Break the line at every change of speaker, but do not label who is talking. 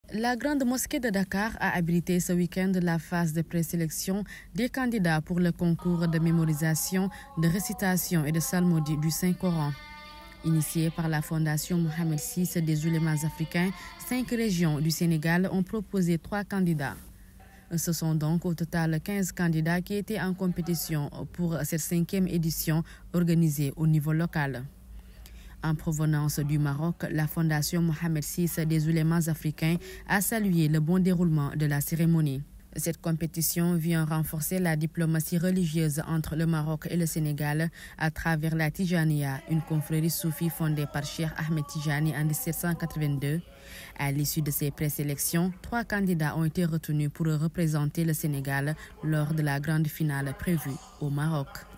La Grande Mosquée de Dakar a habilité ce week-end la phase de présélection des candidats pour le concours de mémorisation, de récitation et de psalmodie du Saint-Coran. Initié par la Fondation Mohamed VI des oulémas africains, 5 régions du Sénégal ont proposé 3 candidats. Ce sont donc au total 15 candidats qui étaient en compétition pour cette 5e édition organisée au niveau local. En provenance du Maroc, la Fondation Mohamed VI des oulémas africains a salué le bon déroulement de la cérémonie. Cette compétition vient renforcer la diplomatie religieuse entre le Maroc et le Sénégal à travers la Tijaniya, une confrérie soufie fondée par Cheikh Ahmed Tijani en 1782. À l'issue de ces présélections, 3 candidats ont été retenus pour représenter le Sénégal lors de la grande finale prévue au Maroc.